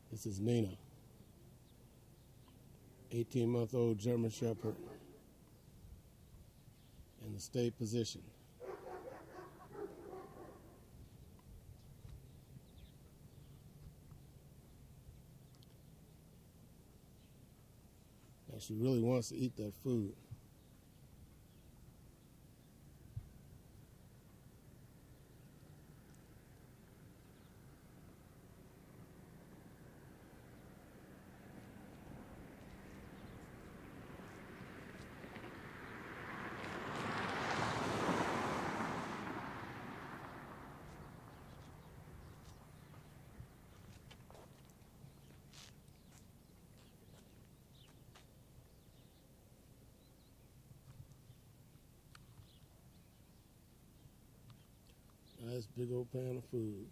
This is Nina, 18-month-old German Shepherd in the stay position. And she really wants to eat that food. Nice big old pan of food.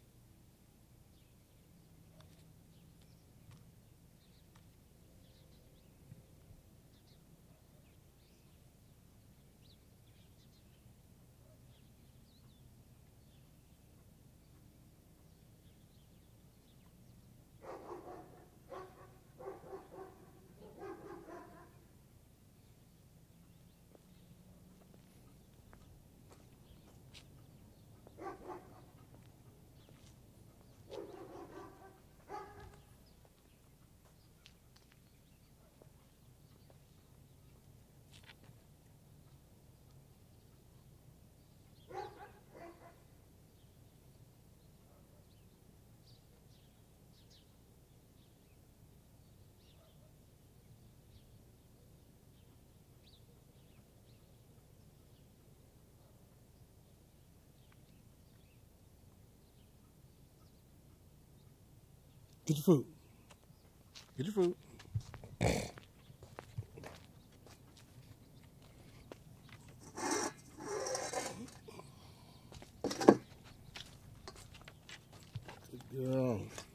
Get your food. Get your food. Good girl.